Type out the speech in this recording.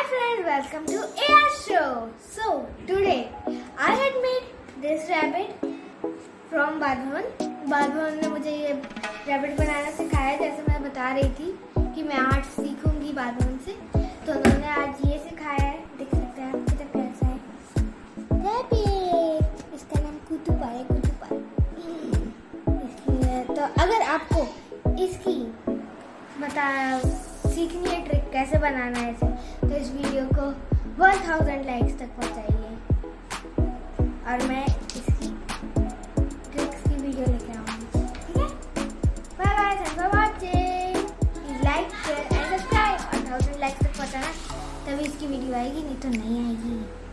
friends, welcome to AR show. So today I had made this rabbit from बादवन ने मुझे ये rabbit बनाना सिखाया। जैसे मैं बता रही थी कि मैं आर्ट सीखूंगी बादवन से, तो उन्होंने आज ये सिखाया है। देख सकते हैं आप कितना प्यारा है रैबिट। इसका नाम कुतुपा है, कुतुपा। तो अगर आपको इसकी सीखनी है ट्रिक कैसे बनाना है इसे, तो इस वीडियो को 1000 लाइक्स तक पहुंचाइए और मैं इसकी ट्रिक्स की वीडियो लेके आऊंगी। ठीक है, bye bye, thanks for watching. Please like, share and subscribe और 1000 लाइक्स तक पहुंचाना, तभी इसकी वीडियो आएगी, नहीं तो नहीं आएगी।